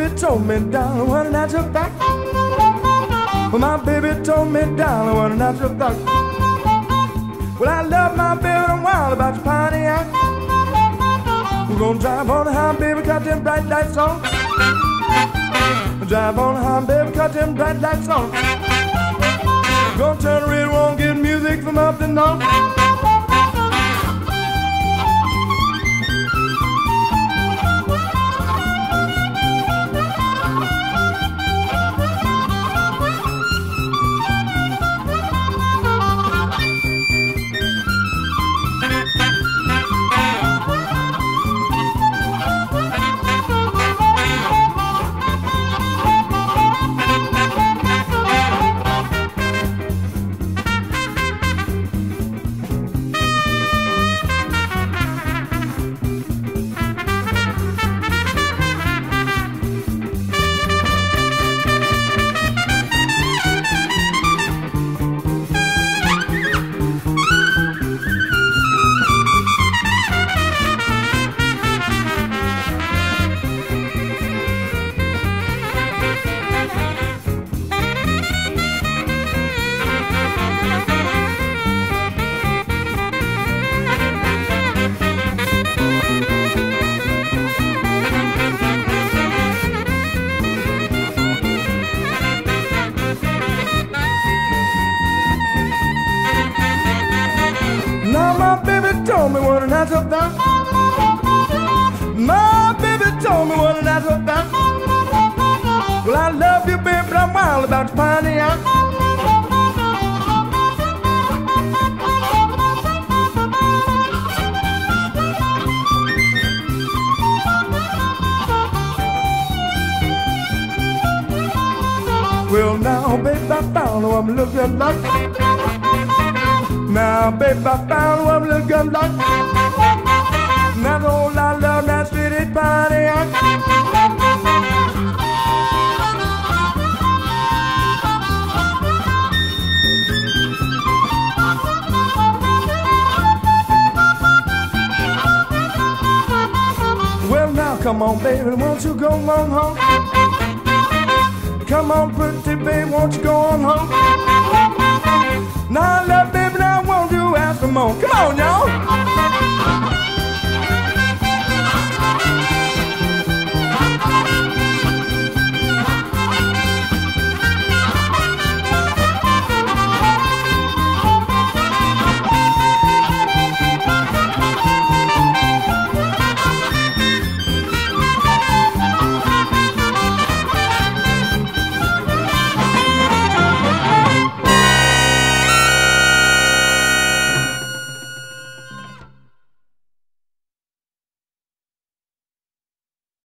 told me, darling, what a natural fact. Well, my baby told me, darling, what a natural fact. Well, I love my baby and I'm wild about your Pontiac. We're gonna drive on the highway, baby, cut them bright lights on. Drive on the highway, baby, cut them bright lights on. Gonna turn the radio on, get music from up to north. My baby told me what a natural fact. My baby told me what a natural fact. Well, I love you, baby, but I'm wild about your Pontiac. Well, now, baby, I found what I'm looking like. Now, baby, I found what I'm looking like. That's all I love, that sweetie Pontiac. Well, now, come on, baby, won't you go on home? Come on, pretty baby, won't you go on home?